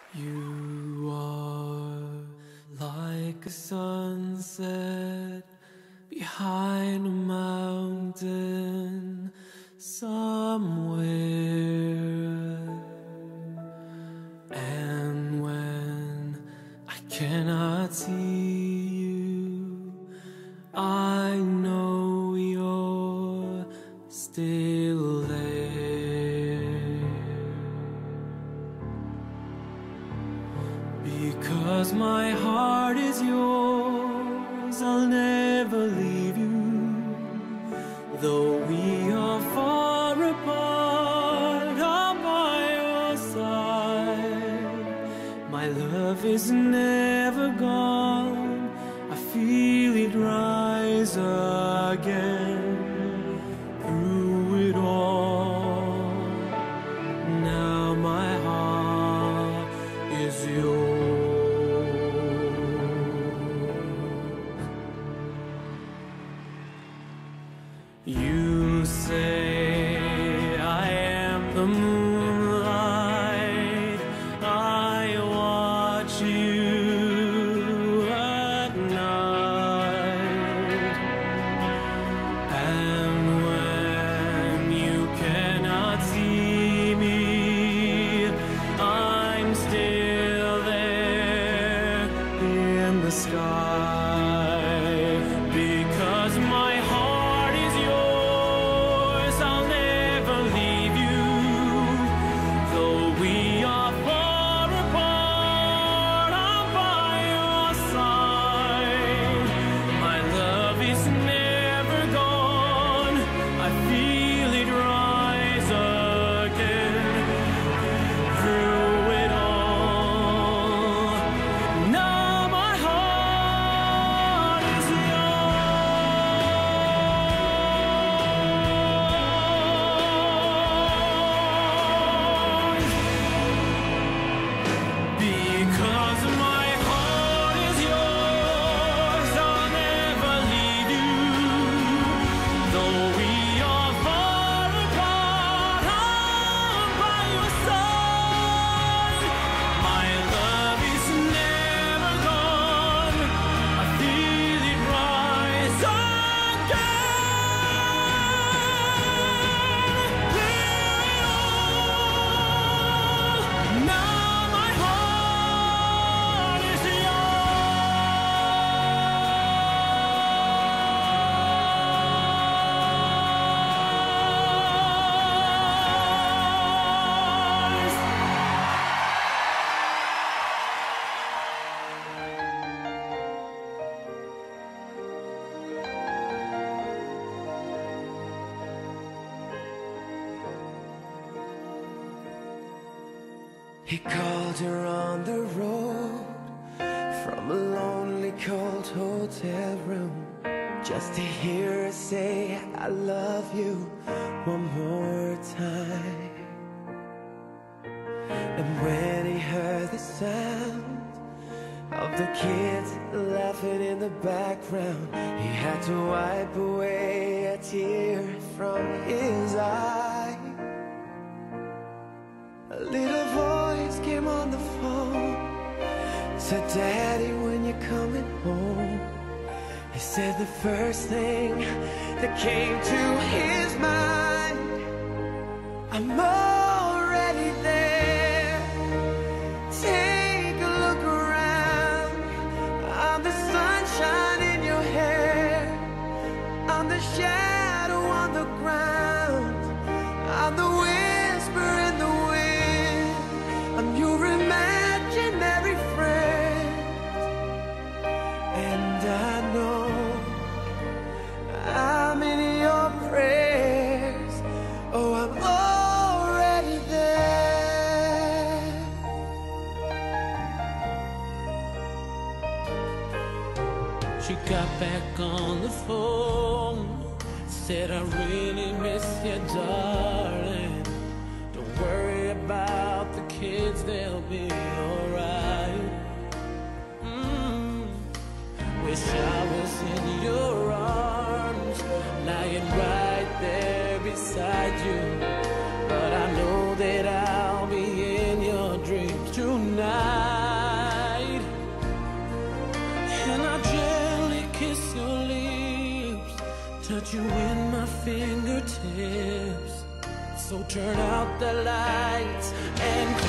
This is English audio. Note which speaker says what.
Speaker 1: You are like a sunset behind a mountain somewhere, and when I cannot see you, I know you're still there. Because my heart is yours, I'll never leave you. Though we are far apart, I'm by your side. My love is never gone, I feel it rise again. Through it all, now my heart is yours. You say I am the moonlight, I watch you at night, and when you cannot see me, I'm still there in the sky. Because my heart is yours, I'll never leave you. Though we are far apart, I'm by your side. My love is never gone, I feel it rise again. Through it all, now my heart is yours. Because my heart is yours, I'll never leave you. Though we are far apart, I'm by your side. My love is never gone, I feel it rise again. Now my heart is yours.
Speaker 2: He called her on the road from a lonely, cold hotel room, just to hear her say, I love you one more time. And when he heard the sound of the kids laughing in the background, he had to wipe away a tear from his eye. A little voice came on the phone, said, Daddy, when you're coming home? He said the first thing that came to his mind, I'm already there. Take a look around, I'm the sunshine in your hair, I'm the shadow on the ground, I'm the whisper in the wind, I'm your imaginary friend. And I know I'm in your prayers. Oh, I'm already there.
Speaker 1: She got back on the phone, said, I really miss you, darling. Don't worry about the kids, they'll be alright. Wish I was in your arms, lying right there beside you. But I know that I'll be in your dreams tonight. fingertips. So turn out the lights and